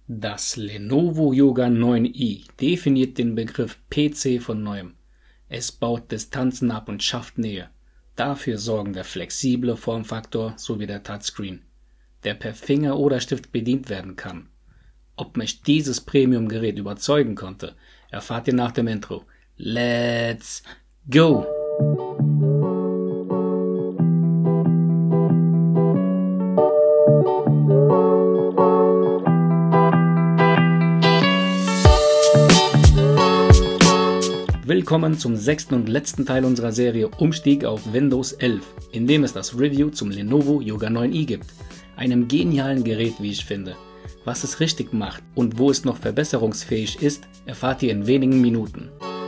Das Lenovo Yoga 9i definiert den Begriff PC von neuem. Es baut Distanzen ab und schafft Nähe. Dafür sorgen der flexible Formfaktor sowie der Touchscreen, der per Finger oder Stift bedient werden kann. Ob mich dieses Premium-Gerät überzeugen konnte, erfahrt ihr nach dem Intro. Let's go! Willkommen zum 6. und letzten Teil unserer Serie Umstieg auf Windows 11, in dem es das Review zum Lenovo Yoga 9i gibt. Einem genialen Gerät, wie ich finde. Was es richtig macht und wo es noch verbesserungsfähig ist, erfahrt ihr in wenigen Minuten.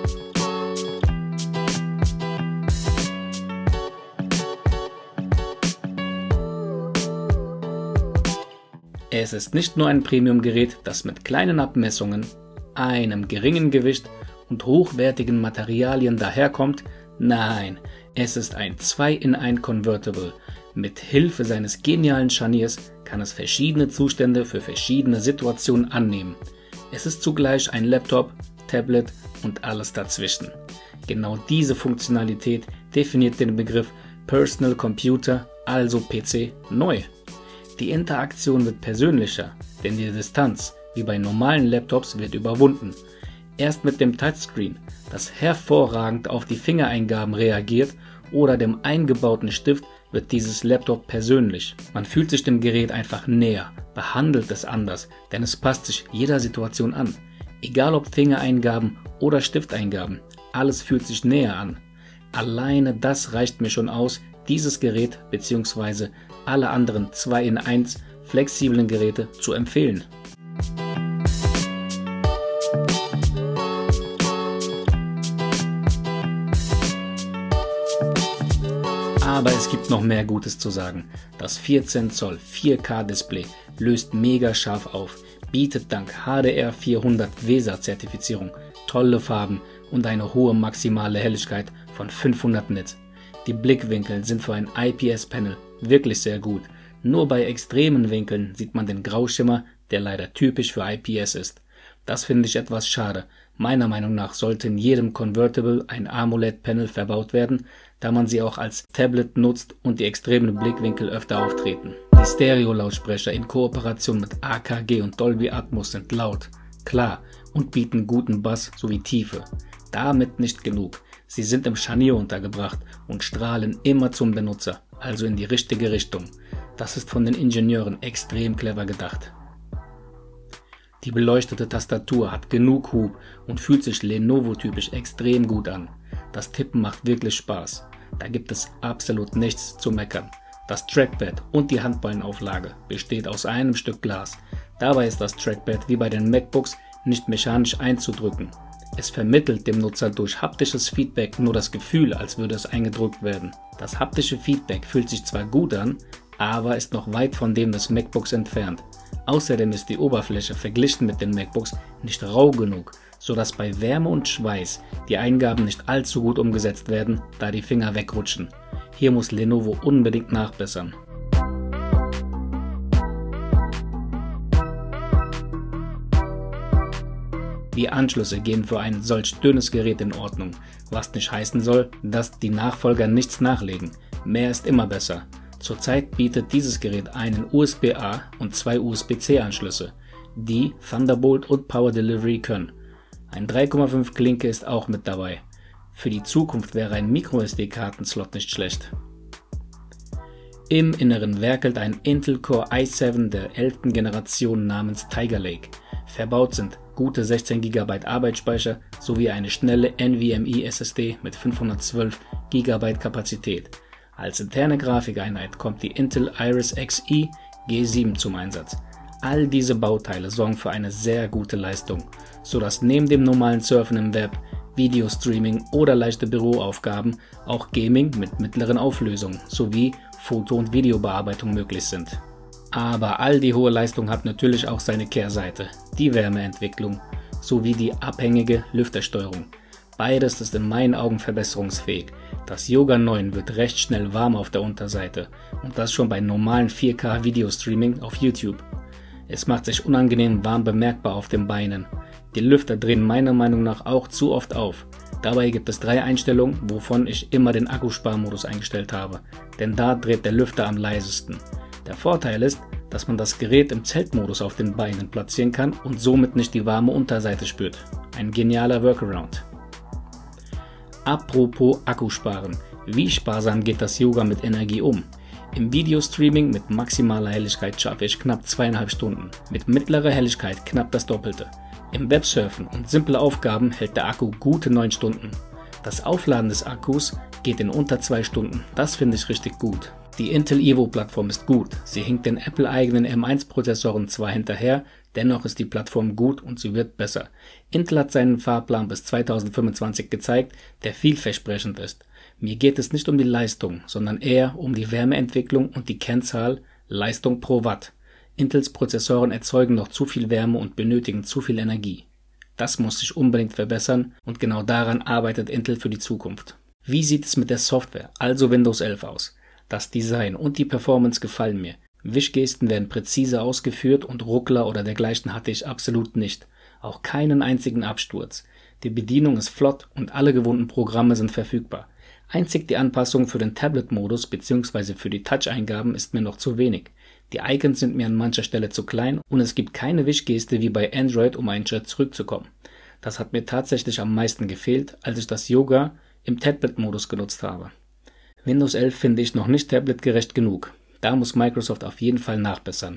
Es ist nicht nur ein Premium-Gerät, das mit kleinen Abmessungen, einem geringen Gewicht und hochwertigen Materialien daherkommt, nein, es ist ein 2-in-1 Convertible. Mit Hilfe seines genialen Scharniers kann es verschiedene Zustände für verschiedene Situationen annehmen. Es ist zugleich ein Laptop, Tablet und alles dazwischen. Genau diese Funktionalität definiert den Begriff Personal Computer, also PC, neu. Die Interaktion wird persönlicher, denn die Distanz, wie bei normalen Laptops, wird überwunden. Erst mit dem Touchscreen, das hervorragend auf die Fingereingaben reagiert, oder dem eingebauten Stift, wird dieses Laptop persönlich. Man fühlt sich dem Gerät einfach näher, behandelt es anders, denn es passt sich jeder Situation an. Egal ob Fingereingaben oder Stifteingaben, alles fühlt sich näher an. Alleine das reicht mir schon aus, dieses Gerät bzw. alle anderen 2-in-1 flexiblen Geräte zu empfehlen. Aber es gibt noch mehr Gutes zu sagen. Das 14 Zoll 4K Display löst mega scharf auf, bietet dank HDR 400 VESA Zertifizierung tolle Farben und eine hohe maximale Helligkeit von 500 Nit. Die Blickwinkel sind für ein IPS-Panel wirklich sehr gut. Nur bei extremen Winkeln sieht man den Grauschimmer, der leider typisch für IPS ist. Das finde ich etwas schade. Meiner Meinung nach sollte in jedem Convertible ein AMOLED-Panel verbaut werden, da man sie auch als Tablet nutzt und die extremen Blickwinkel öfter auftreten. Die Stereo-Lautsprecher in Kooperation mit AKG und Dolby Atmos sind laut, klar und bieten guten Bass sowie Tiefe. Damit nicht genug. Sie sind im Scharnier untergebracht und strahlen immer zum Benutzer, also in die richtige Richtung. Das ist von den Ingenieuren extrem clever gedacht. Die beleuchtete Tastatur hat genug Hub und fühlt sich Lenovo-typisch extrem gut an. Das Tippen macht wirklich Spaß. Da gibt es absolut nichts zu meckern. Das Trackpad und die Handballenauflage besteht aus einem Stück Glas. Dabei ist das Trackpad wie bei den MacBooks nicht mechanisch einzudrücken. Es vermittelt dem Nutzer durch haptisches Feedback nur das Gefühl, als würde es eingedrückt werden. Das haptische Feedback fühlt sich zwar gut an, aber ist noch weit von dem des MacBooks entfernt. Außerdem ist die Oberfläche verglichen mit den MacBooks nicht rau genug, sodass bei Wärme und Schweiß die Eingaben nicht allzu gut umgesetzt werden, da die Finger wegrutschen. Hier muss Lenovo unbedingt nachbessern. Die Anschlüsse gehen für ein solch dünnes Gerät in Ordnung, was nicht heißen soll, dass die Nachfolger nichts nachlegen. Mehr ist immer besser. Zurzeit bietet dieses Gerät einen USB-A und 2 USB-C Anschlüsse, die Thunderbolt und Power Delivery können. Ein 3,5 Klinke ist auch mit dabei. Für die Zukunft wäre ein MicroSD-Kartenslot nicht schlecht. Im Inneren werkelt ein Intel Core i7 der 11. Generation namens Tiger Lake. Verbaut sind gute 16 GB Arbeitsspeicher sowie eine schnelle NVMe SSD mit 512 GB Kapazität. Als interne Grafikeinheit kommt die Intel Iris Xe G7 zum Einsatz. All diese Bauteile sorgen für eine sehr gute Leistung, sodass neben dem normalen Surfen im Web, Videostreaming oder leichte Büroaufgaben auch Gaming mit mittleren Auflösungen sowie Foto- und Videobearbeitung möglich sind. Aber all die hohe Leistung hat natürlich auch seine Kehrseite, die Wärmeentwicklung sowie die abhängige Lüftersteuerung. Beides ist in meinen Augen verbesserungsfähig. Das Yoga 9 wird recht schnell warm auf der Unterseite und das schon bei normalen 4K Videostreaming auf YouTube. Es macht sich unangenehm warm bemerkbar auf den Beinen. Die Lüfter drehen meiner Meinung nach auch zu oft auf. Dabei gibt es 3 Einstellungen, wovon ich immer den Akkusparmodus eingestellt habe, denn da dreht der Lüfter am leisesten. Der Vorteil ist, dass man das Gerät im Zeltmodus auf den Beinen platzieren kann und somit nicht die warme Unterseite spürt. Ein genialer Workaround. Apropos Akkusparen. Wie sparsam geht das Yoga mit Energie um? Im Videostreaming mit maximaler Helligkeit schaffe ich knapp 2,5 Stunden, mit mittlerer Helligkeit knapp das Doppelte. Im Websurfen und simple Aufgaben hält der Akku gute 9 Stunden. Das Aufladen des Akkus geht in unter 2 Stunden, das finde ich richtig gut. Die Intel Evo Plattform ist gut, sie hinkt den Apple-eigenen M1 Prozessoren zwar hinterher, dennoch ist die Plattform gut und sie wird besser. Intel hat seinen Fahrplan bis 2025 gezeigt, der vielversprechend ist. Mir geht es nicht um die Leistung, sondern eher um die Wärmeentwicklung und die Kennzahl Leistung pro Watt. Intels Prozessoren erzeugen noch zu viel Wärme und benötigen zu viel Energie. Das muss sich unbedingt verbessern und genau daran arbeitet Intel für die Zukunft. Wie sieht es mit der Software, also Windows 11 aus? Das Design und die Performance gefallen mir. Wischgesten werden präzise ausgeführt und Ruckler oder dergleichen hatte ich absolut nicht. Auch keinen einzigen Absturz. Die Bedienung ist flott und alle gewohnten Programme sind verfügbar. Einzig die Anpassung für den Tablet-Modus bzw. für die Touch-Eingaben ist mir noch zu wenig. Die Icons sind mir an mancher Stelle zu klein und es gibt keine Wischgeste wie bei Android, um einen Schritt zurückzukommen. Das hat mir tatsächlich am meisten gefehlt, als ich das Yoga im Tablet-Modus genutzt habe. Windows 11 finde ich noch nicht tabletgerecht genug. Da muss Microsoft auf jeden Fall nachbessern.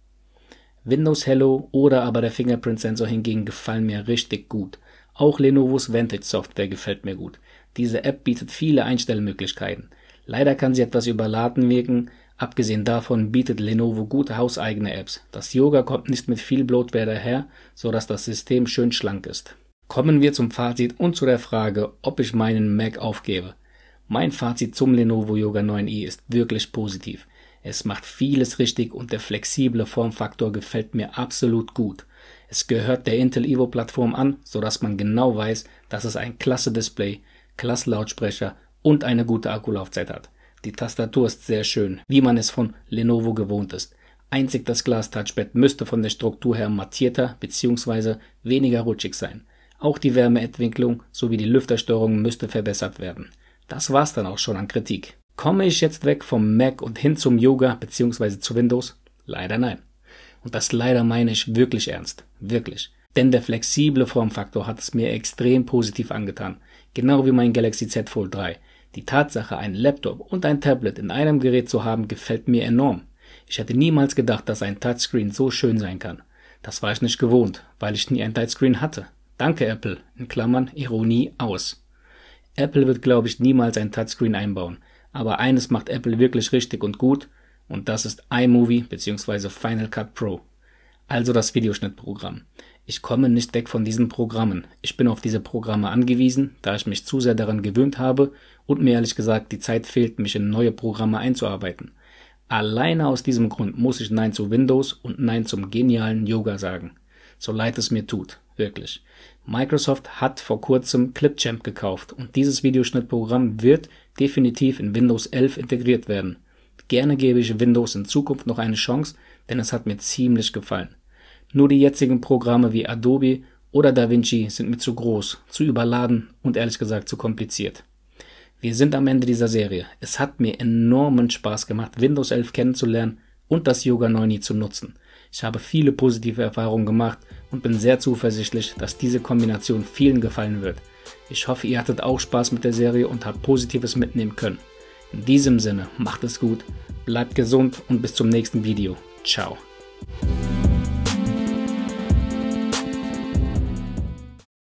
Windows Hello oder aber der Fingerprint-Sensor hingegen gefallen mir richtig gut. Auch Lenovos Vantage-Software gefällt mir gut. Diese App bietet viele Einstellmöglichkeiten. Leider kann sie etwas überladen wirken. Abgesehen davon bietet Lenovo gute hauseigene Apps. Das Yoga kommt nicht mit viel Bloatware daher, sodass das System schön schlank ist. Kommen wir zum Fazit und zu der Frage, ob ich meinen Mac aufgebe. Mein Fazit zum Lenovo Yoga 9i ist wirklich positiv. Es macht vieles richtig und der flexible Formfaktor gefällt mir absolut gut. Es gehört der Intel Evo Plattform an, sodass man genau weiß, dass es ein klasse Display, klasse Lautsprecher und eine gute Akkulaufzeit hat. Die Tastatur ist sehr schön, wie man es von Lenovo gewohnt ist. Einzig das Glas-Touchpad müsste von der Struktur her mattierter bzw. weniger rutschig sein. Auch die Wärmeentwicklung sowie die Lüftersteuerung müsste verbessert werden. Das war's dann auch schon an Kritik. Komme ich jetzt weg vom Mac und hin zum Yoga bzw. zu Windows? Leider nein. Und das leider meine ich wirklich ernst. Wirklich. Denn der flexible Formfaktor hat es mir extrem positiv angetan. Genau wie mein Galaxy Z Fold 3. Die Tatsache, einen Laptop und ein Tablet in einem Gerät zu haben, gefällt mir enorm. Ich hätte niemals gedacht, dass ein Touchscreen so schön sein kann. Das war ich nicht gewohnt, weil ich nie ein Touchscreen hatte. Danke Apple, in Klammern Ironie aus. Apple wird, glaube ich, niemals ein Touchscreen einbauen. Aber eines macht Apple wirklich richtig und gut und das ist iMovie bzw. Final Cut Pro. Also das Videoschnittprogramm. Ich komme nicht weg von diesen Programmen. Ich bin auf diese Programme angewiesen, da ich mich zu sehr daran gewöhnt habe und mir ehrlich gesagt die Zeit fehlt, mich in neue Programme einzuarbeiten. Alleine aus diesem Grund muss ich Nein zu Windows und Nein zum genialen Yoga sagen. So leid es mir tut, wirklich. Microsoft hat vor kurzem Clipchamp gekauft und dieses Videoschnittprogramm wird definitiv in Windows 11 integriert werden. Gerne gebe ich Windows in Zukunft noch eine Chance, denn es hat mir ziemlich gefallen. Nur die jetzigen Programme wie Adobe oder DaVinci sind mir zu groß, zu überladen und ehrlich gesagt zu kompliziert. Wir sind am Ende dieser Serie. Es hat mir enormen Spaß gemacht, Windows 11 kennenzulernen und das Yoga 9i zu nutzen. Ich habe viele positive Erfahrungen gemacht und bin sehr zuversichtlich, dass diese Kombination vielen gefallen wird. Ich hoffe, ihr hattet auch Spaß mit der Serie und habt Positives mitnehmen können. In diesem Sinne, macht es gut, bleibt gesund und bis zum nächsten Video. Ciao.